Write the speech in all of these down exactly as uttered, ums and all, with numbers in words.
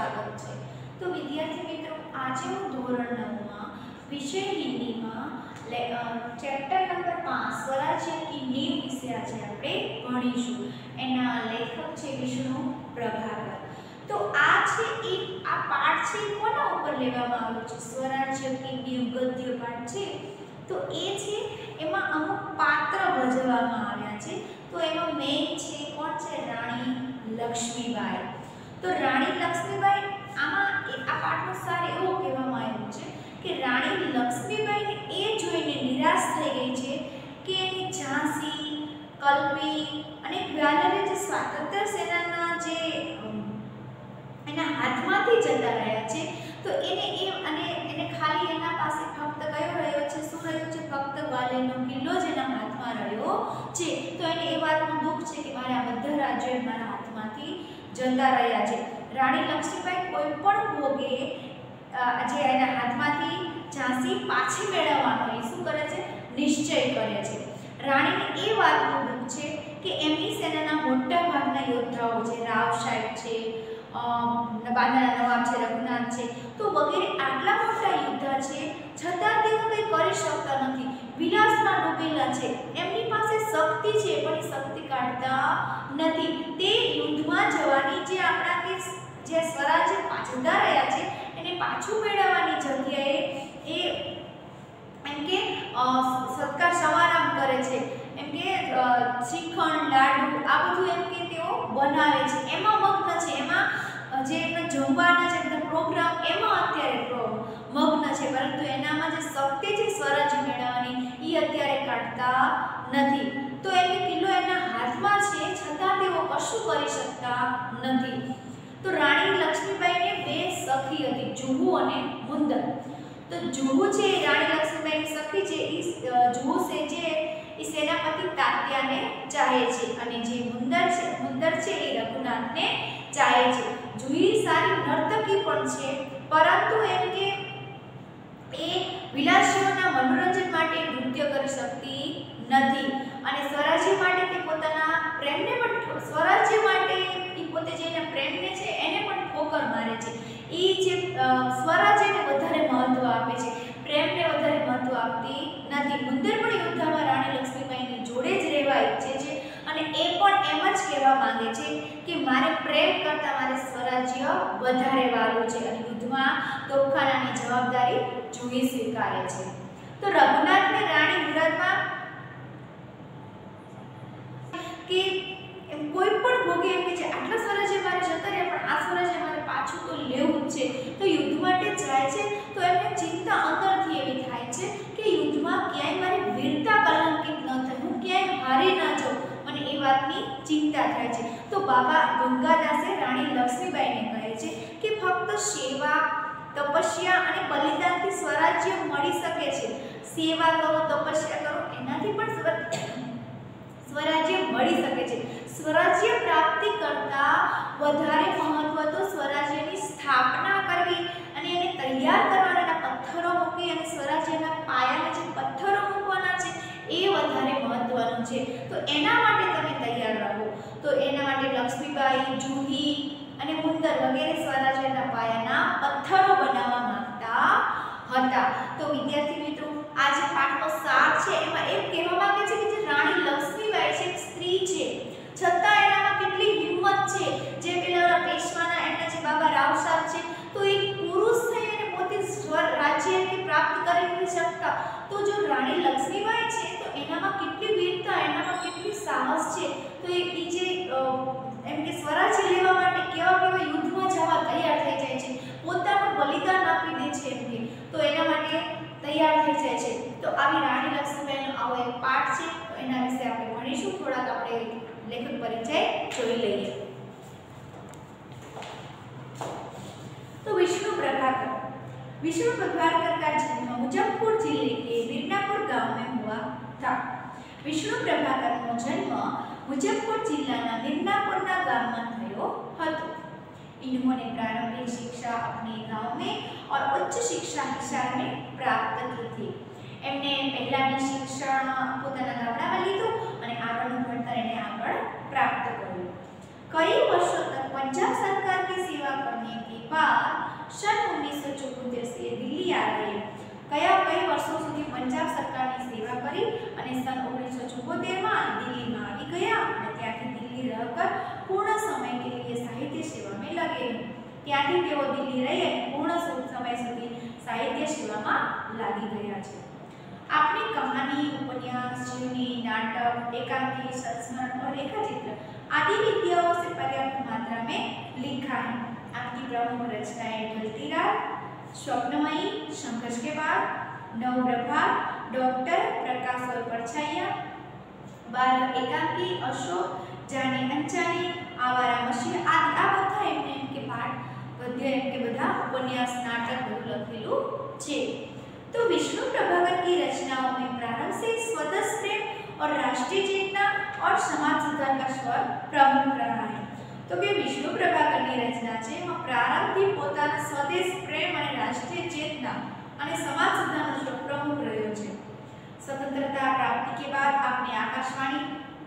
स्वागत छे। तो विद्यार्थी मित्रों, आज हूँ धोरण नौ में विषय हिंदी में चैप्टर नंबर पांच स्वराज्य की नींव विषय आज आपणे भणीशुं। एना लेखक छे विष्णु प्रभाकर। तो आ छे एक आ पाठ छे कोना उपर लेवामां आव्यो छे? स्वराज्य की नींव गद्य पाठ छे। तो ए छे एमां अमुक पात्र भजववामां आव्या छे। तो एमां मेन छे कोण छे? राणी लक्ष्मीबाई। तो राणी लक्ष्मीबाई आमा आ पाठनो सार एवो कहेवामां आव्यो छे कि राणी लक्ष्मीबाई ने ए जोईने निराश थई गई छे कि एनी झांसी, कल्पी अने ग्वालियर जे स्वातंत्र्य सेनाना जे एना हाथमांथी जता रह्या छे। तो एने ए अने एने खाली एना पासे फक्त कयो रह्यो छे? शुं रह्यो छे? फक्त ग्वालियरनो किल्लो ज एना हाथमां रह्यो छे। तो एने ए वातनो दुख छे कि मारा बधा राज्यो मारा हाथमांथी जता रह्या छे। राणी लक्ष्मीबाई कोई पण भोगे जे एना हाथमांथी झांसी पाછી મેળવવાનો એ શું કરે છે? નિશ્ચય કરે છે। રાણીને એ વાતનું દુઃખ છે કે એમની સેનાના મોટા ભાગના યોદ્ધાઓ છે, રાવ સાહેબ છે, બાંદાના નવાબ છે, રઘુનાથ છે, તો વગેરે આટલા મોટા યોદ્ધા છે છતાં તેઓ કંઈ કરી શકતા નથી, વિલાસમાં ડૂબેલા છે। એમની પાસે શક્તિ છે પણ એ શક્તિ કાઢતા નથી। તે યુદ્ધમાં જવાની જે આપણા કે જે સ્વરાજ્ય પાછળતા રહ્યા છે એને પાછું મેળવવાની જગ્યાએ એ એમ કે સત્કાર સમારંભ કરે છે, એમ કે શ્રીખંડ, લાડુ આ બધું એમ કે તેઓ બનાવે છે, એમાં મગ્ન છે, એમાં જે એમના જમવાના છે બધા પ્રોગ્રામ એમાં અત્યારે મગ્ન છે, પરંતુ એનામાં જે શક્તિ છે સ્વરાજ્ય મેળવવાની એ અત્યારે કાઢતા નથી। તો એમને કિલ્લો એના હાથમાં છે છતાં તેઓ કશું કરી શકતા નથી। तो राणी लक्ष्मीबाई ने बे सखी हती, जुहू अने मुंदर। तो जुहू छे राणी लक्ष्मीबाई की सखी छे, ई जुहू से जे ई सेनापति तात्या ने चाहे छे अने जे मुंदर छे मुंदर छे ई रघुनाथ ने चाहे छे। जुही सारी नर्तकी पण छे परंतु एम के ए विलासीओना मनोरंजन माटे नृत्य करी सकती नथी अने स्वराज्य माटे ते पोताना प्रेમને पण स्वराज्य माटे ई पोते जे एना प्रेમને छे एने पण ठोकर मारे छे। ई जे स्वराज्यने વધારે મહત્વ આપે છે, પ્રેમને વધારે મહત્વ આપતી નથી। મુંદર પણ યુદ્ધમાં રાણી લક્ષ્મીબાઈની જોડે જ રહેવા ઈચ્છે છે અને એ પણ એમ જ કહેવા માંગે છે કે મારે પ્રેમ કરતા મારે સ્વરાજ્ય વધારે વાલું છે અને યુદ્ધમાં તોપખાનાની જવાબદારી જુહી સ્વીકારે છે। તો રઘુનાથને રાણી વિરાટમાં કે કોઈ પણ ભોગે એમ કે છે આટલા સ્વરાજ્ય મારે જતા રહ્યા પણ આ સ્વરાજ્ય મારે પાછું તો લેવું જ છે। તો યુદ્ધ માટે જાય છે તો એમને ચિંતા અંદરથી એવી થાય છે કે યુદ્ધમાં ક્યાંય મારી વીરતા કલંકિત ન થાય, હું ક્યાંય હારી ન જાઉં, મને એ વાતની ચિંતા થાય છે। તો બાબા ગંગાદાસે રાણી લક્ષ્મીબાઈને કહે છે કે ફક્ત સેવા, તપસ્યા અને બલિદાનથી સ્વરાજ્ય મળી શકે છે। સેવા કરો, તપસ્યા કરો એનાથી પણ स्वराज्य मळी सके छे। स्वराज्य प्राप्ति करता वधारे महत्व तो स्वराज्यनी स्थापना करवी अने एने तैयार करवाना पत्थरो मूकी अने स्वराज्यना पायाना जे पत्थरो मूकवाना छे ए वधारे महत्वनुं छे। तो एना माटे तमे तैयार रहो। तो एना माटे लक्ष्मीबाई, जुही अने मुंदर वगैरे स्वराज्यना पायाना पत्थरो बनाववा मांगता हता। तो विद्यार्थी मित्रों, आज पाठनो सार छे एमां एम कहेवा मांगे छे के जे राणी लक्ष्मीबाई छे स्त्री छे छતાં એનામાં કેટલી હિંમત છે। જે પેલા પેશવાના એમના જે બાબા રાવ સાહેબ છે તો એક પુરુષ થઈને પોતે સ્વર રાજ્ય કે પ્રાપ્ત કરી નથી શકતા। તો જો રાણી લક્ષ્મીબાઈ છે તો એનામાં કેટલી વીરતા, એનામાં કેટલી સાહસ છે। તો એ જે એમ કે સ્વરાજ્ય લેવા માટે કેવા કેવા યુદ્ધમાં જવા તૈયાર થઈ જાય છે, પોતાનું બલિદાન આપી દે છે એમ કે, તો એના માટે તૈયાર થઈ જાય છે। તો આવી રાણી લક્ષ્મીબાઈનો આવો એક પાઠ છે, તો એના વિશે આપણે ભણીશું। થોડાક આપણે लेखक परिचय જોઈ લઈએ। तो विष्णु प्रभाकर विष्णु प्रभाकर का जन्म मुजफ्फरपुर जिले के मिर्नापुर गांव में हुआ था। विष्णु प्रभाकर નો जन्म मुजफ्फरपुर जिल्लाના मिर्नापुरना गांव में થયો હતો। इन्होंने प्रारंभिक शिक्षा अपने गांव में और उच्च शिक्षा हिसार में प्राप्त की थी। एमने पहलानी शिक्षण પોતાના ગામડામાં લીધું અને આગળનું ભણતર એને આગળ प्राप्त કર્યું। कई वर्षों तक पंजाब सरकार की सेवा करने के बाद सन उन्नीस सौ चौहत्तर से दिल्ली आ गए। कया कई वर्षों सुधी पंजाब सरकारनी सेवा करी અને सन उन्नीस सौ चौहत्तर માં દિલ્હીમાં આવી ગયા અને ત્યાંથી દિલ્હી रहकर पूर्ण समय के लिए साहित्य सेवा में लगे। ત્યાંથી તેઓ દિલ્હી રહી અને પૂર્ણ સમય સુધી સાહિત્ય સેવામાં લાગી ગયા છે। આપણી કહાની, उपन्यास, जीवनी, नाटक, एकांकी, संस्मरण और रेखाचित्र आदि विद्याओं से पर्याप्त मात्रा में लिखा है। आपकी प्रमुख रचनाएं ढलती रात, स्वप्नमयी, संघर्ष के बाद, नवप्रभात, डॉक्टर, प्रकाश और परछाइयां, बारह एकांकी, अशोक, जाने अनजाने, आवारा मशीन आदि आ બધા એમને એમ કે પાઠ ગદ્ય એમ કે બધા ઉપન્યાસ નાટક બધું લખેલું છે। तो विष्णु प्रभाकर की रचनाओं में प्रारंभ से स्वदेश प्रेम और राष्ट्रीय चेतना और समाज सुधार का स्वर प्रमुख रहा है। तो कि विष्णु प्रभाकर की रचना છે એમાં પ્રારંભથી પોતાના સ્વદેશ પ્રેમ અને રાષ્ટ્રીય ચેतना અને સમાજ સુધારનો સ્વર પ્રમુખ રહ્યો છે। स्वतंत्रता प्राप्ति के बाद आपने आकाशवाणी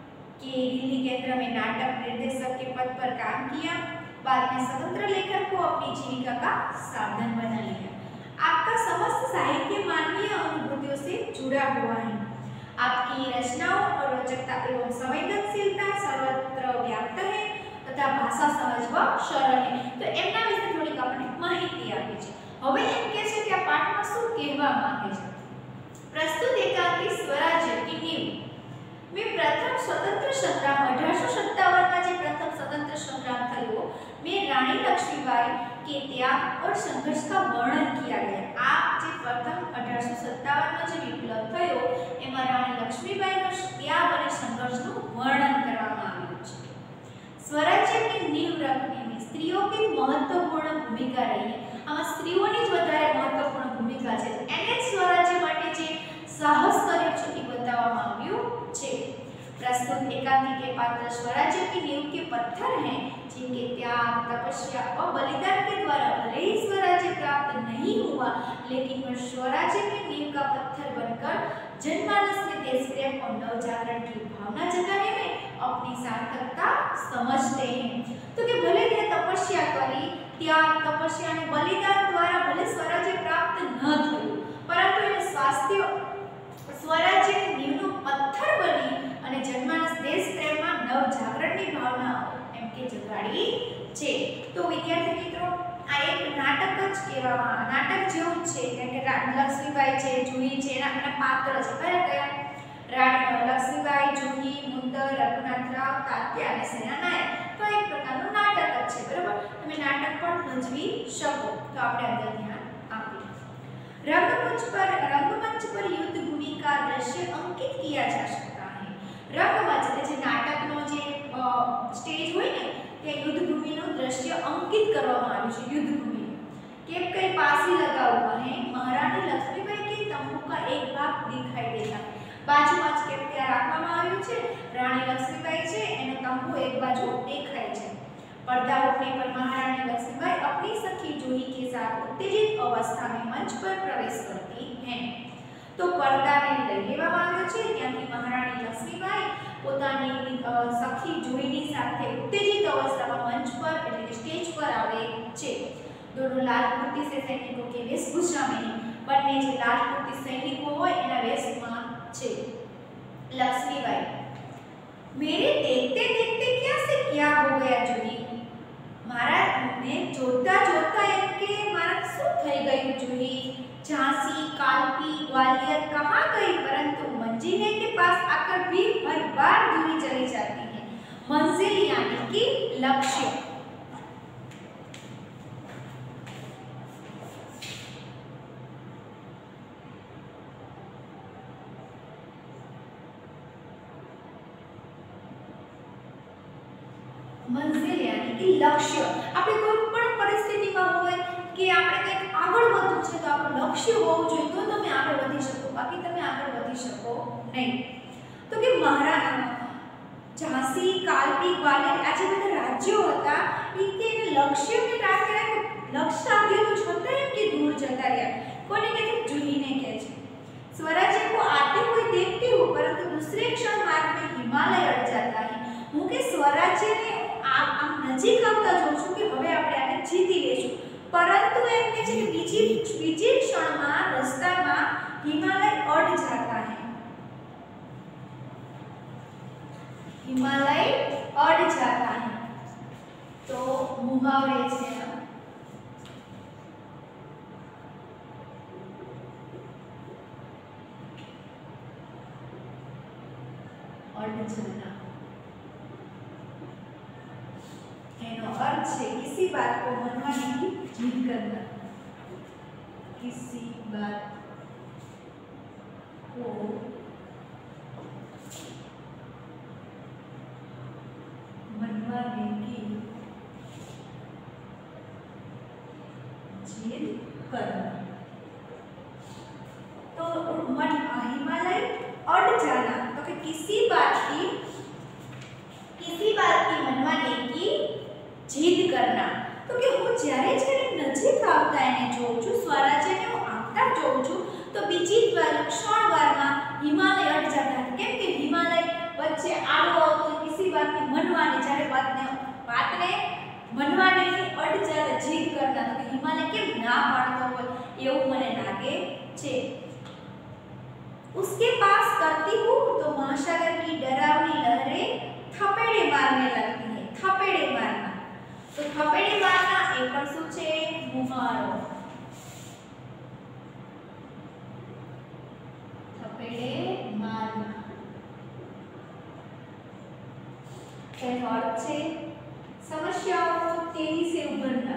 के दिल्ली केंद्र में नाटक निर्देशक के पद पर काम किया। बाद में स्वतंत्र लेखन को अपनी जीविका का साधन बना लिया। आपका समस्त साहित्य मानवीय अनुभूतियों से जुड़ा हुआ है। आपकी रचनाओं और रोचकता एवं संवेदनशीलता सर्वत्र व्याप्त है तथा भाषा सहज व सरल है। तो एमना विશે થોડીક આપણે માહિતી આપી છે। હવે એમ કહે છે કે આ પાઠમાં શું કહેવા માંગે છે। प्रस्तुत एकांकी स्वराज्य की नींव में प्रथम स्वतंत्र संग्राम अठारह सौ सत्तावन में जो प्रथम स्वतंत्र संग्राम थयो में रानी लक्ष्मीबाई के त्याग और संघर्ष का वर्णन किया गया। आ जो प्रथम अठारह सौ सत्तावन में जो विप्लव थयो एमां रानी लक्ष्मीबाई नो त्याग और संघर्ष नु वर्णन करवामां आव्युं छे। स्वराज्य की नींव रखने में स्त्रियों की महत्वपूर्ण भूमिका रही है। आमां स्त्रीओनी ज वधारे महत्वपूर्ण भूमिका छे। एने स्वराज्य माटे जे साहस कर्युं छे ए बताववामां आव्युं छे। प्रस्तुत एकांकी के पात्र स्वराज्य की नींव के पत्थर हैं, जिनके त्याग, तपस्या और बलिदान के द्वारा भले ही स्वराज्य प्राप्त नहीं हुआ, लेकिन वह स्वराज्य की नींव का पत्थर बनकर जनमानस में देश प्रेम और नवजागरण की भावना जगाने में अपनी सार्थकता समझते हैं। तो कि भले ही तपस्या करी, त्याग, तपस्या और बलिदान द्वारा भले स्वराज्य प्राप्त न थयुं, परंतु ए स्वास्थ्य स्वराज्य की नींवनो पत्थर बनी અને જનમાનસ દેશ પ્રેમમાં નવજાગરણની ભાવના એમ કે જગાડી છે। તો વિદ્યાર્થી મિત્રો આ એક નાટક જ કહેવામાં નાટક જેવું જ છે કારણ કે લક્ષ્મીબાઈ છે, જુહી છે, એના એના પાત્ર છે કયા કયા રાણી લક્ષ્મીબાઈ, જુહી, મુંદર, રઘુનાથરાવ, તાત્યા અને સેનાનાયક। તો એક પ્રકારનું નાટક જ છે બરાબર। તમે નાટક પણ ભજવી શકો તો આપણે અંદર ધ્યાન આપીએ। रंगमंच पर रंगमंच पर युद्ध भूमि का दृश्य अंकित किया जा सकता है। रंगमंच એટલે નાટકનો જે સ્ટેજ હોય ને તે યુદ્ધ ભૂમિનું દૃશ્ય અંકિત કરવામાં આવ્યું છે। युद्ध भूमि केप कई पासी लगा हुआ है। महारानी लक्ष्मीबाई के तंबू का एक भाग दिखाई देता है। बाजूમાં જ કેપ ત્યાં રાખવામાં આવ્યું છે। રાણી લક્ષ્મીબાઈ છે એનો તંબુ એક બાજુ દેખાય છે। पर्दा उठने पर महारानी लक्ष्मीबाई अपनी सखी जूही के साथ उत्तेजित अवस्था में मंच पर प्रवेश करती हैं। तो पर्दा ने लई लेवामां આવ્યો છે। ત્યાંથી महारानी लक्ष्मीबाई પોતાની સખી જૂહીની સાથે उत्तेजित अवस्था में मंच पर એટલે કે સ્ટેજ પર આવે છે। दोनों लाल कुर्ती से सैनिकों के वेशभूषा में બંને જે લાલ કુર્તી સૈનિકો હોય એના વેશમાં છે। लक्ष्मीबाई मेरे देखते देखते क्या से क्या हो गया जूही। मारा मैं जोता जोता एम के मारा શું થઈ ગયું जूही। झांसी, कालपी, ग्वालियर कहाँ गई, परंतु मंजिल के पास आकर भी हर बार दूरी चली जाती है। मंजिल यानी कि लक्ष्य। मंजिल यानी कि लक्ष्य। આપણે કોઈ પણ પરિસ્થિતિમાં હોય કે આપણે કંઈક આગળ વધવું છે તો આપણું લક્ષ્ય હોવું જોઈએ તો તમે આગળ વધી શકો, બાકી તમે આગળ વધી શકો નહીં। તો કે મહારાણા ઝાંસી, કાલપી, ગ્વાલિયર આ જે બધા રાજ્યો હતા એ તેને લક્ષ્યને રાખે રાખે લક્ષ્ય સાધ્યું તો છતાં એમ કે દૂર જતા રહ્યા। કોને કહે છે? જૂહીને કહે છે। स्वराज्य को आते हुए देखती हूँ, परंतु दूसरे क्षण मार्ग में हिमालय अड़ जाता है। હું કે સ્વરાજ્યને આમ નજીક આવતા જોઉં છું કે હવે આપણે આને જીતી લેશું, परंतु एम के છે કે બીજી બીજી ક્ષણમાં રસ્તામાં હિમાલય અડ જાતા है, हिमालय अड़ जाता है। तो मुहावरे છે अड़ जाना, एनो अर्थ है किसी बात को मनवाने की जिद करना, किसी बात को मनवाने की जिद करना। तो मन हिमालय अड़ जाना, तो कि किसी बात की किसी बात की मनवाने की जिद करना। तो कि હું જ્યારે જ્યારે નજીક આવતા એને જોઉં છું, સ્વરાજ્યને હું આવતા જોઉં છું, તો બીજી વાર ક્ષણવારમાં હિમાલય અડ જાતા है। કેમ કે હિમાલય વચ્ચે આડો આવતો किसी बात की मनवाने, જ્યારે વાતને વાતને मनवाने की અડ જાતા જીદ કરતા, તો કે હિમાલય કેમ ના પાડતો હોય એવું મને લાગે છે। उसके पास करती हूँ तो महासागर की डरावनी लहरें थपेड़े मारने लगती है, थपेड़े मारना। तो थपेड़े मारना એ પણ શું છે? મુહાવરો। थपेड़े मारना તેનો અર્થ છે સમસ્યાઓ તેજી से ઉભરना।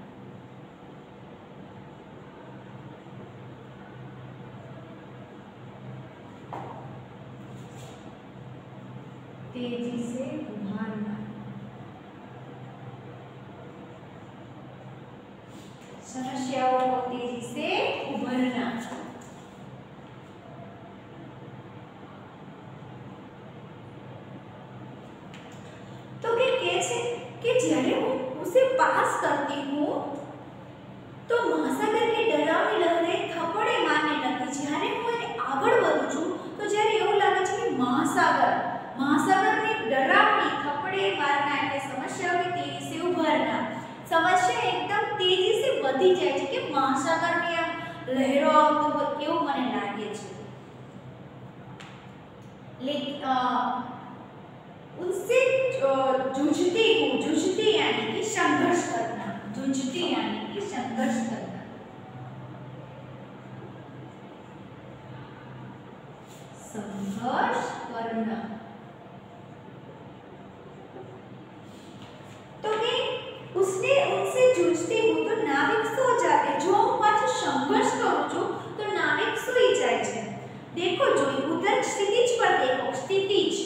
तेजी से उभारना, समस्याओं को तेजी से उभरना। तो के कैसे कि જ્યારે હું उसे पास करती हूँ तो महासागर की डरावनी लहरें थपड़े मारने लगती। જ્યારે હું એને આગળ વધું છું તો જ્યારે એવું લાગે છે કે મહાસાગર महासागर ने डरावनी थपड़े मारना એટલે સમસ્યાઓ की तेजी से उभरना। समस्या एकदम तेजी से वधी જાય છે કે મહાસાગર ની આમ લહેરો આવતો હોય એવું મને લાગે છે। लेकिन उनसे जूझती हूँ, जूझती यानी कि संघर्ष करना, जूझती यानी कि संघर्ष करना। संघर्ष करना। तो कि उसने उनसे जूझती हूँ तो नाविक सो जाते। जो હું પાછો સંઘર્ષ કરું છું તો નાવિક સૂઈ જાય છે। देखो जो उधर क्षितिज पर देखो, क्षितिज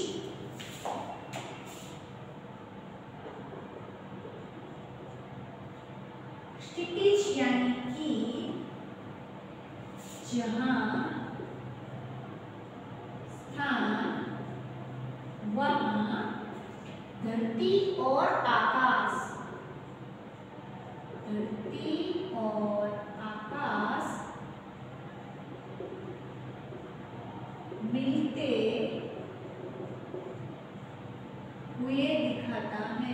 क्षितिज यानी कि जहां स्थान वहां धरती और आकाश, धरती और आकाश मिलते हुए दिखाता है।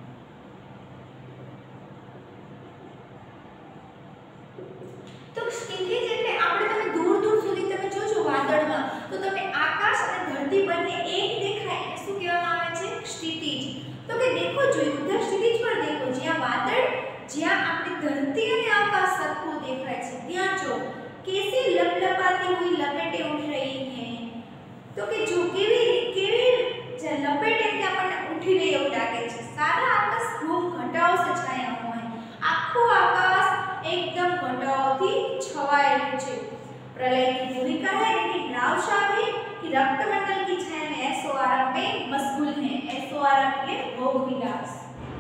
तो क्षितिज એટલે આપણે તમે દૂર દૂર સુધી તમે જોજો વાદળમાં તો તમને આકાશ અને ધરતી બંને એક દેખાય એને શું કહેવામાં આવે છે? क्षितिज। तो કે देखो जो उधर क्षितिज पर देखो જ્યાં વાદળ જ્યાં આપણી ધરતી અને આકાશ સરખું દેખાય છે ત્યાં જો कैसी लपलपाती हुई लपेटें उठ रही हैं। तो કે જો કેવી કેવી જે લપેટે કે આપણને ઉઠી રહી એવું લાગે છે। સારા આકાશ ઘૂમ ઘટાઓ से छाया हुआ है, આખું આકાશ एकदम ઘટાઓથી છવાયેલું છે। प्रलय की भूमिका है लेकिन राव साहब है कि रक्तमंडल की छाया में ऐसो आराम में मशगूल है। ऐसो आराम के भोग विलास।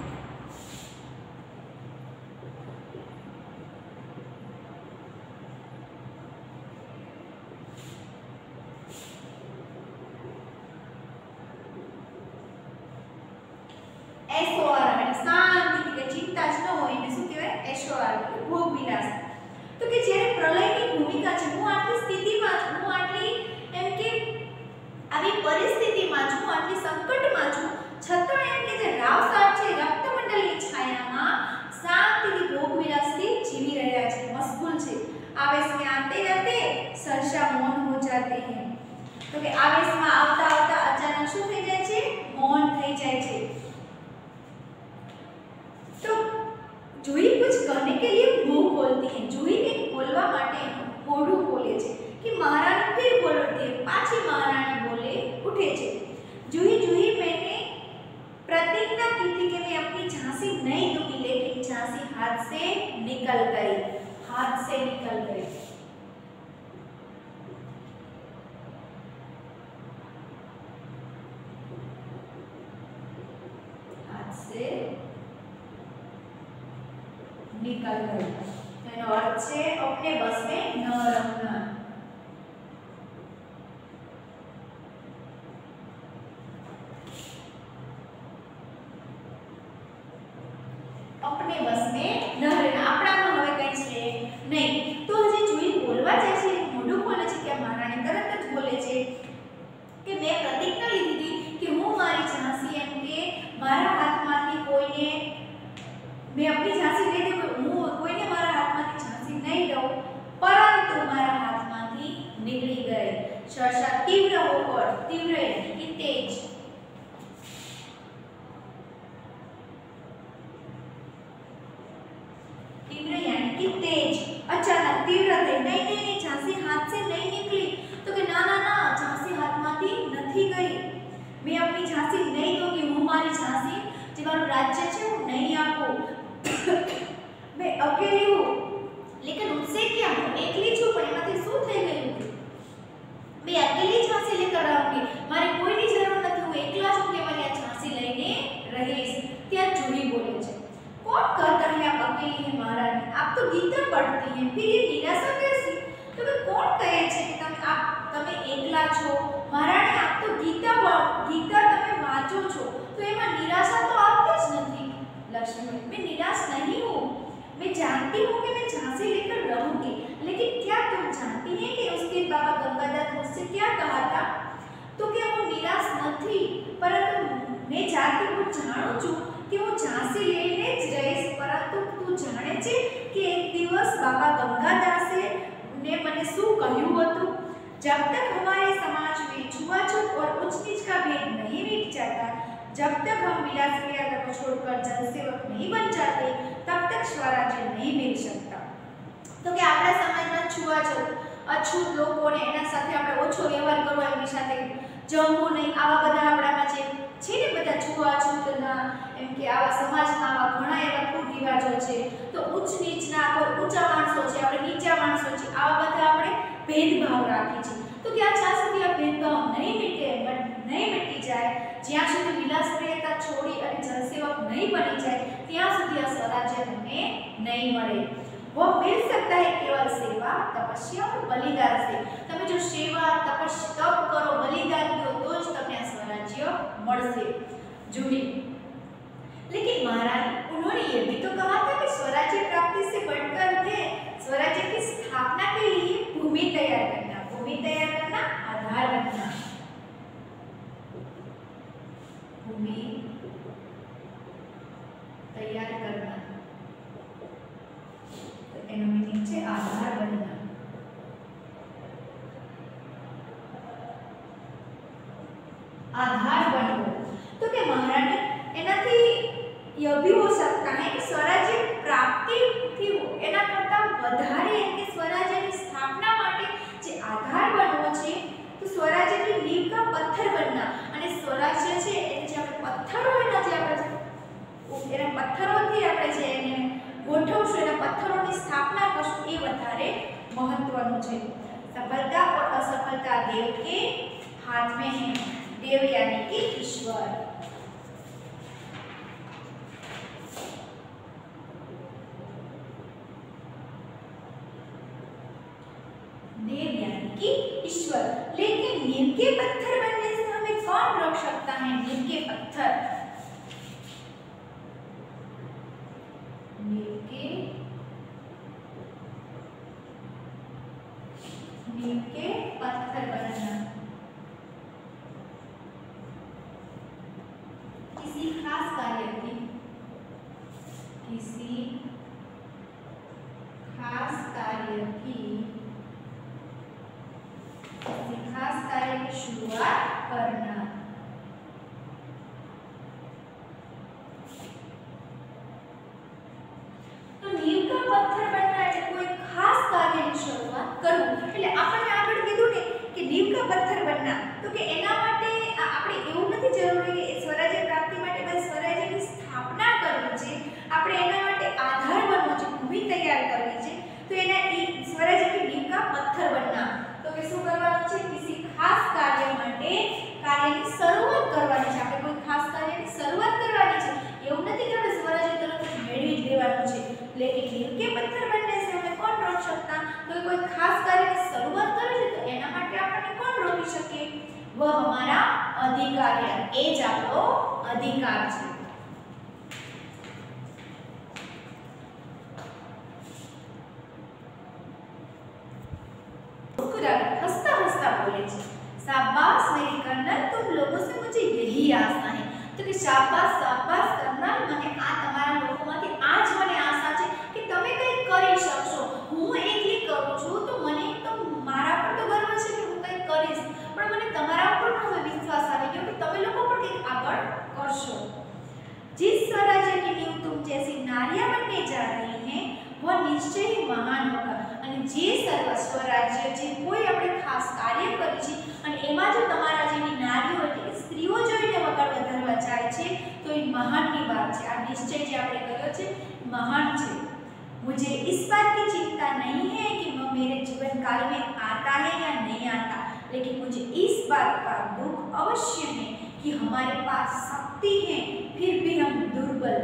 ऐसो आराम એટલે શાંતિથી કે ચિંતા જ ન હોય એને શું કહેવાય? ऐसो आराम એટલે ભોગ વિલાસ। તો કે જ્યારે પ્રલયની ભૂમિકા છે, હું આટલી સ્થિતિમાં છું, હું આટલી એમ કે આવી પરિસ્થિતિમાં છું, આટલી સંકટમાં છું, છતાં એમ કે જે રાવ સાહેબ છે રક્તમંડલની છાયામાં શાંતિથી ભોગ વિલાસથી तो कि आवेशમાં આવતા આવતા અચાનક શું થઈ જાય છે મૌન થઈ જાય છે तो जूही कुछ कहने के लिए मुंह खोलती है जूही एक बोलवा माटे मोढું खोले छे कि महारानी फिर बोलती है पाછી महारानी बोले उठे छे जूही जूही मैंने प्रतिज्ञा की थी कि मैं अपनी झांसी नहीं दूंगी लेकिन झांसी हाथ से निकल गई हाथ से निकल गई हाथ से निकल गई तो एनो अर्थ है अपने बस में न रखना अपने बस में न रहना આપણામાં હવે કઈ છે નહીં તો હજી જોઈ બોલવા જાય છે મોઢું ખોલે છે કે મહારાણી તરત જ બોલે છે કે મેં પ્રતિજ્ઞા લીધી હતી કે હું મારી ઝાંસી એમ કે મારા હાથમાંથી કોઈને मैं अपनी झांसी दे दे हूं कोઈને મારા હાથમાંથી ઝાંસી નહીં દઉં પરંતુ મારા હાથમાંથી નીકળી ગઈ સરસા तीव्र होकर तीव्र यानी कि तेज तीव्र यानी कि तेज अचानक तीव्र થઈ नहीं नहीं नहीं झांसी हाथ से नहीं निकली तो कि ना ना ना झांसी हाथમાંથી નથી ગઈ मैं अपनी झांसी नहीं दूंगी હું મારી झांसी જે મારું રાજ્ય છે હું નહીં આપું मैं अकेली हूँ लेकिन उससे क्या हूँ एकली छू पर एमांथी શું થઈ ગયું मैं अकेली झांसी लेकर आऊंगी मारी कोईनी જરૂર નથી હું એકલા છું કે મારી આ झांसी લઈને રહીશ ત્યાં જૂही બોલે છે कौन कहता है आप अकेली हैं महारानी आप तो गीता पढ़ती हैं फिर ये निराशा कैसी तो मैं कौन कहे છે કે તમે આપ તમે એકલા છો महारानी आप तो गीता गीता તમે વાંચો છો તો એમાં નિરાશા તો આવતી જ નથી लक्ष्मी मैं निराश नहीं हूँ मैं जानती हूँ कि मैं झांसी लेकर रहूंगी लेकिन क्या तुम जानती हैं कि उस दिन बाबा गंगाधर मुझसे क्या कहा था तो क्या वो निराश नहीं परंतु मैं जानती हूँ जाणू छू कि वो झांसी लेने ज रहीश परंतु तू जाने छे कि एक दिवस बाबा गंगादासे ने मने શું કહ્યું હતું जब तक हमारे समाज में छुआछूत और उच्च नीच का भेद नहीं मिट जाता जब तक हम विलास क्रिया को छोड़कर जनसेवक नहीं बन जाते तब तक स्वराज्य नहीं मिल सकता तो कि આપણા સમાજમાં છૂઆછૂત અછૂત લોકોને એના સાથે આપણે ઓછો વ્યવહાર કરવો એની સાથે જમવું નહીં આવા બધા આપણામાં જે છે ને બધા છૂઆછૂતના એમ કે આવા સમાજમાં આવા ઘણા એવા કુરિવાજો છે તો ઉચ્ચ નીચના કોઈ ઊંચા માણસો છે આપણે નીચા માણસો છે આવા બધા આપણે ભેદભાવ રાખી છે તો કે આ જ્યાં સુધી આ ભેદભાવ નહીં મીટે નહીં મિટી જાય જ્યાં સુધી વિલાસપ્રિયતા છોડી અને જનસેવક नहीं बनी जाए ત્યાં સુધી આ સ્વરાજ્ય તમને નહીં મળે वो मिल सकता है केवल सेवा तपस्या और बलिदान से તમે જો સેવા તપસ્યા તપ કરો બલિદાન દો તો જ તમને આ સ્વરાજ્ય મળશે જૂही लेकिन महारानी उन्होंने ये भी तो कहा था कि स्वराज्य प्राप्ति से बढ़कर है स्वराज्य की स्थापना के लिए भूमि तैयार करना भूमि तैयार करना आधार बनना भूमि तैयार करना तो एनो मीनिंग छे आधार बनना आधार बनवो तो के महारानी एनाथी यह भी हो सकता है कि स्वराज्य प्राप्ति थी हो एना करता વધારે એમ કે સ્વરાજ્યની સ્થાપના માટે જે આધાર બનવો છે તો સ્વરાજ્ય की नींव का पत्थर बनना અને સ્વરાજ્ય છે એટલે જે આપણે પથ્થરો એના જે આપણે એના પથ્થરોથી આપણે જે એને ગોઠવશું એના પથ્થરોની સ્થાપના કરશું એ વધારે મહત્વનું છે सफलता और असफलता देव के हाथ में है देव यानी कि ईश्वर देव यानी कि ईश्वर लेकिन नीम के पत्थर बनने से हमें कौन रोक सकता है नीम के पत्थर नीम के नीम के पत्थर बनना किसी खास कार्य की किसी खास कार्य की खास कार्य की नींव का पत्थर बनना तो कि एना माटे આપણે એવું નથી જરૂરી કે સ્વરાજ્ય પ્રાપ્તિ માટે બસ સ્વરાજ્યની સ્થાપના કરવી છે આપણે એના માટે આધાર બનવો છે ભૂમિ તૈયાર કરવી છે તો એના સ્વરાજ્ય की नींव का पत्थर बनना तो કે શું કરવાનું છે किसी ખાસ કાર્ય માટે કાર્યની શરૂઆત કરવાની છે આપણે કોઈ ખાસ કાર્યની શરૂઆત કરવાની છે એવું નથી કે આપણે સ્વરાજ્ય તરત જ મેળવી જ લેવાનું છે लेकिन नींव के पत्थर बनने से हमें कौन रोक सकता तो कोई खास कार्य की शुरुआत करे છે તો એના માટે આપણને કોણ રોકી શકે वह हमारा अधिकार है ए ज આપણો अधिकार છે हंसता हंसता बोले छे शाबाश मेरी कर्नल तुम लोगों से मुझे यही आशा है तो कि शाबाश शाबाश कर्नल મને આ તમારા લોકોમાંથી આ જ મને આશા છે કે તમે કંઈ કરી શકશો હું એકલી કરું છું તો મને તો મારા પર તો ગર્વ છે કે હું કંઈ કરીશ પણ મને તમારા ઉપર પણ હવે વિશ્વાસ આવી ગયો કે તમે લોકો પણ કંઈક આગળ કરશો जिस स्वराज्य की नींव तुम जैसी नारियां बनने जा रही हैं वो निश्चय ही महान होगा અને જે સર્વ સ્વરાજ્ય જે કોઈ આપણે ખાસ કાર્ય કરી છે અને એમાં જો તમારા જેવી નારીઓ એટલે કે સ્ત્રીઓ જોઈને વગર વધારવા જાય છે તો એ મહાનની વાત છે આ નિશ્ચય જે આપણે કર્યો છે महान છે मुझे इस बात की चिंता नहीं है कि वह मेरे जीवन काल में आता है या नहीं आता लेकिन मुझे इस बात का दुख अवश्य है कि हमारे पास शक्ति है फिर भी हम दुर्बल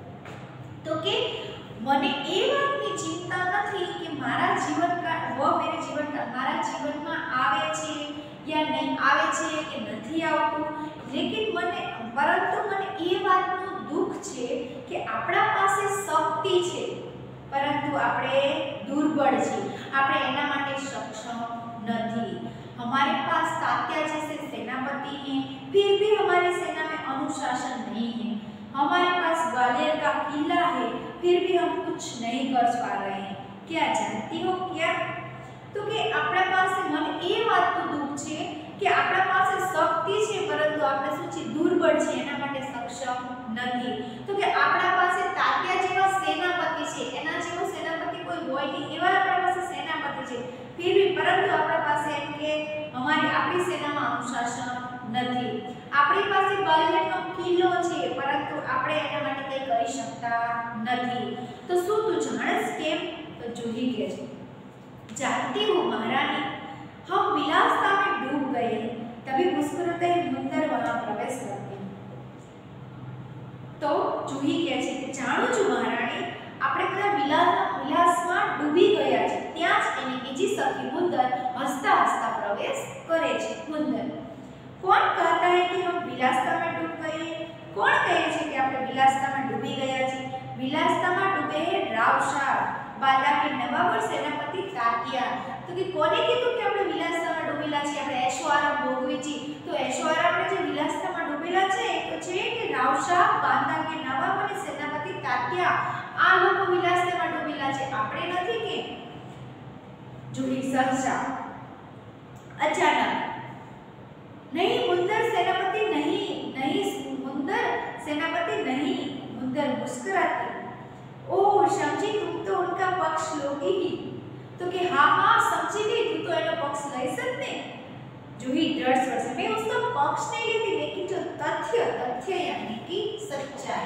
तो के મને એ વાતની ચિંતા નથી કે મારા જીવનકાળ વ મેરે જીવનકાળ મારા જીવનમાં આવે છે યા નહીં આવે છે કે નથી આવતું લેકિન મને પરંતુ મને એ વાતનું દુઃખ છે કે આપણા પાસે શક્તિ છે પરંતુ આપણે દુર્બળ છીએ આપણે એના માટે સક્ષમ નથી हमारे पास तात्या जैसे सेनापति हैं फिर भी हमारी सेना में अनुशासन नहीं है हमारे पास ग्वालियर का किला है फिर भी हम कुछ नहीं कर पा रहे हैं क्या जानती हो क्या तो कि આપણા પાસે મને એ વાતનું દુઃખ છે કે આપણા પાસે શક્તિ છે પરંતુ આપણે શું છે દુર્બળ છે એના માટે સક્ષમ નથી તો કે આપણા પાસે તાત્યા જેવા સેનાપતિ છે એના જેવો સેનાપતિ કોઈ હોય નહીં એવા આપણા પાસે સેનાપતિ છે फिर भी परंतु આપણા પાસે એમ કે અમારી આપણી સેનામાં અનુશાસન નથી આપણી પાસે ગ્વાલિયરનો કિલ્લો છે પરંતુ આપણે એના માટે કંઈ કરી શકતા નથી તો શું તું જાણસ કેમ તો જુહી કહે છે जानती हूँ महारानी हम विलासता में डूब गए तभी मुस्कुराते मुंदर वहां प्रवेश करती तो जूही કહે છે કે જાણું છું મહારાણી આપણે બધા વિલાસ વિલાસમાં ડૂબી ગયા છે ત્યાં જ એની બીજી સખી મુંદર હસતા હસતા પ્રવેશ કરે છે મુંદર कौन कहता है कि हम विलासता में डूब गए कौन કહે છે કે આપણે વિલાસતામાં ડૂબી ગયા છીએ વિલાસતામાં ડૂબે રાવશાહ બાદામી નવાબર સેનાપતિ તાત્યા તો કે કોને કીધું કે આપણે વિલાસતામાં ડૂબેલા છીએ આપણે એશો આરામ ભોગવી છીએ તો એશો આરામને જે વિલાસતામાં ડૂબેલા છે એ તો છે કે રાવશાહ બાદામી નવાબ અને સેનાપતિ તાત્યા આ લોકો વિલાસતામાં ડૂબેલા છે આપણે નથી કે જુહી સહસા अचानक नहीं मुंदर सेनापति नहीं नहीं मुंदर सेनापति नहीं मुंदर मुस्कुराती ओ समझी तुम तो उनका पक्ष लोगी ही तो कि हाँ हाँ समझी गई तू तो एनो पक्ष ले सकते जूही दृढ़ स्वर से मैं उसका पक्ष नहीं लेती लेकिन जो तथ्य तथ्य यानी कि सच्चाई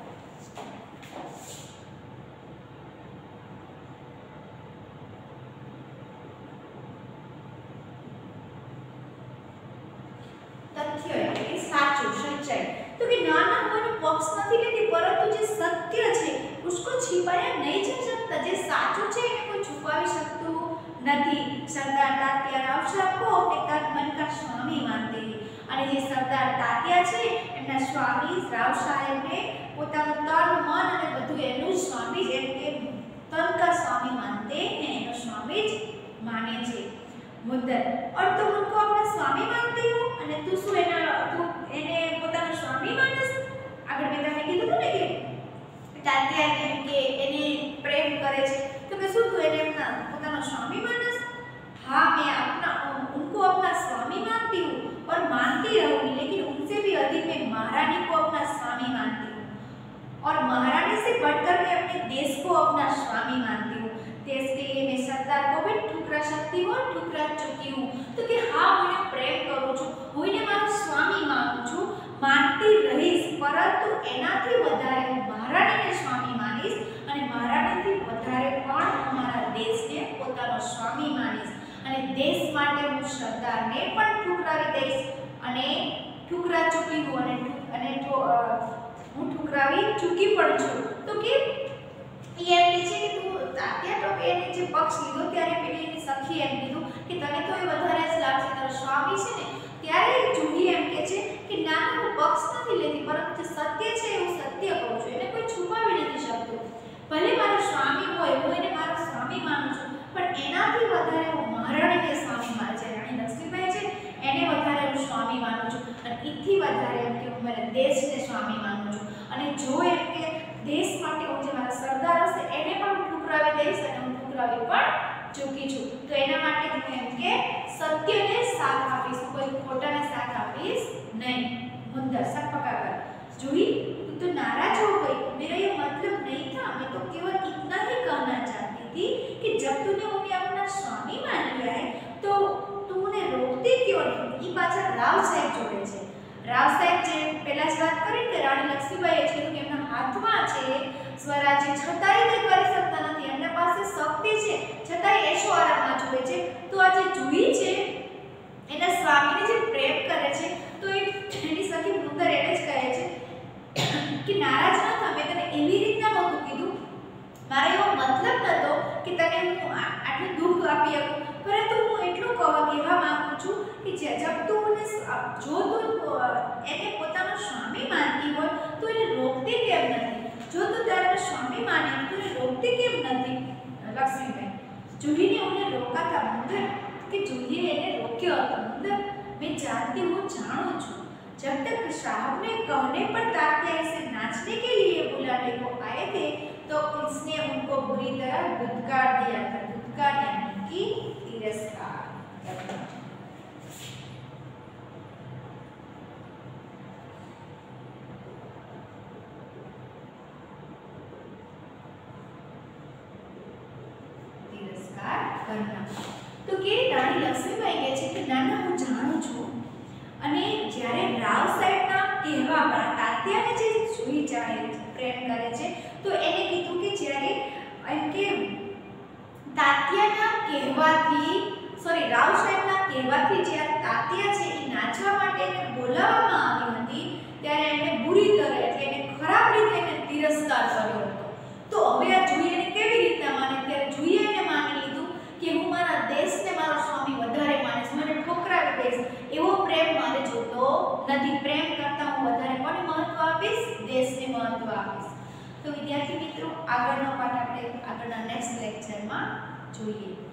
तथ्य એટલે સાચું સચ્ચાઈ તો કે ના ના કોઈનો પક્ષ નથી લેતી પરંતુ જે સત્ય છે उसको छिपाया नहीं जा सकता જે સાચું છે એને કોઈ છુપાવી શકતું નથી સરદાર તાત્યા રાવશાહ को अपने तन मन का स्वामी मानते हैं અને જે સરદાર તાત્યા છે એમના સ્વામી રાવ સાહેબને પોતાનું તન મન અને બધું એનું જ સ્વામી જ એમ કે તન का स्वामी मानते हैं એનો સ્વામી જ માને છે मुद्दर और तुम उनको अपना स्वामी मानती हो અને તું શું એના તું એને પોતાનો સ્વામી માનસ આગળ મેં તમને કીધું હતું ને કે તાત્યા એમ કે એને પ્રેમ કરે છે તો કે શું તું એને એમના પોતાનો સ્વામી માનસ हाँ मैं अपना उनको अपना स्वामी मानती हूँ और मानती रहूंगी लेकिन उनसे भी अधिक मैं महारानी को अपना स्वामी मानती हूँ और महारानी से बढ़कर मैं अपने देश को अपना स्वामी मानती हूँ देश के लिए मैं सरदार को भी ठुकरा सकती हूँ પણ ઠુકરા ચૂકી હું. તો કે હા હું એને પ્રેમ કરું છું, હું એને મારો સ્વામી માનું છું, માનતી રહીશ, પરંતુ એનાથી વધારે હું મહારાણીને સ્વામી માનીશ અને મહારાણીથી વધારે પણ હું મારા દેશને પોતાનો સ્વામી માનીશ અને દેશ માટે હું સરદારને પણ ઠુકરાવી દઈશ અને ઠુકરા ચૂકી હું અને અને હું ઠુકરાવી ચૂકી પણ છું. તો કે એ એમ કહે છે કે તું તાત્યા તો એને જે પક્ષ લીધો ત્યારે પેલી એની સખી એમ કીધું કે તને તો એ વધારે જ લાગશે, તારો સ્વામી છે ને. ત્યારે જુહી એમ કહે છે કે ના ના હું પક્ષ નથી લેતી, પરંતુ જે સત્ય છે હું સત્ય કહું છું, એને કોઈ છુપાવી નથી શકતું. ભલે મારો સ્વામી હોય, હું એને મારો સ્વામી માનું છું, પણ એનાથી વધારે હું મહારાણીને સ્વામી માનું છું. રાણી લક્ષ્મીબાઈ છે એને વધારે હું સ્વામી માનું છું અને એથી વધારે એમ કે હું મારા દેશને સ્વામી માનું છું અને જો એમ કે દેશ માટે હું જે મારા સરદાર હશે એને પણ હું ઠુકરાવી દઈશ અને હું ઠુકરાવી પણ ચૂકી છું. તો એના માટે હું એમ કે સત્યને સાથ આપીશ, કોઈ ખોટાને સાથ આપીશ નહીં. मुंदर सब पका कर जूही तू तो नाराज हो गई, मेरा ये मतलब नहीं था, मैं तो केवल इतना ही कहना चाहती थी कि जब तूने उन्हें अपना स्वामी मान लिया है तो तू उन्हें रोकती क्यों नहीं. ये पाछा राव साहेब जोड़े છે. રાવ સાહેબ જે પહેલા જ વાત કરી કે રાણી લક્ષ્મીબાઈએ કીધું કે એમના હાથમાં છે સ્વરાજ્ય, છતાંય તે કરી શકતા નથી, એમના પાસે શક્તિ છે છતાંય એશો આરામમાં જુએ છે. તો આ જે જુહી છે એના સ્વામીને જે પ્રેમ કરે છે તો એ એની સખી મુંદર એને જ કહે છે કે નારાજ ન થા, મેં તને એવી રીતના નહોતું કીધું, મારો એવો મતલબ નહોતો કે તને હું આટલું દુઃખ આપી શકું, પરંતુ હું એટલું કહેવા માંગુ છું કે જબ તું જો તું એને પોતાનો સ્વામી માનતી હોય તો એને રોકતી કેમ નથી, જો તું તારા સ્વામી માને તો એને રોકતી કેમ નથી. લક્ષ્મીબાઈ જूही उन्हें रोका था मुंदर कि जूही ने रोक्यो હતો. मुंदर मैं जानती हूँ, जानू छू, जब तक साहब ने कहने पर तात्या इसे नाचने के लिए बुलाने को आए थे तो इसने उनको बुरी तरह धुतकार दिया था. धुतकार यानी कि तिरस्कार करना. करना. तो के रानी लक्ष्मीबाई કહે છે કે ના ના હું જાણું છું અને જ્યારે રાવ સાહેબના કહેવા પર તાત્યાને જે જુહી ચાહે પ્રેમ કરે છે તો એને કીધું કે જ્યારે એમ કે તાત્યાના કહેવાથી સોરી રાવ સાહેબના કહેવાથી જ્યારે તાત્યા છે એ નાચવા માટે એને બોલાવવામાં આવી હતી ત્યારે એને બુરી તરહ એટલે એને ખરાબ રીતે એને તિરસ્કાર કર્યો હતો. તો હવે આ જુહી એને કેવી રીતના માને, ત્યારે જુહીએ એને માની લીધું કે હું મારા દેશને મારો સ્વામી વધારે માનીશ, મને ઠોકરાવી દઈશ, એવો પ્રેમ મારે જોતો નથી. પ્રેમ કરતાં હું વધારે કોને મહત્વ આપીશ, દેશને મહત્વ આપીશ. તો વિદ્યાર્થી મિત્રો આગળનો પાઠ આપણે આગળના નેક્સ્ટ લેક્ચરમાં જોઈએ.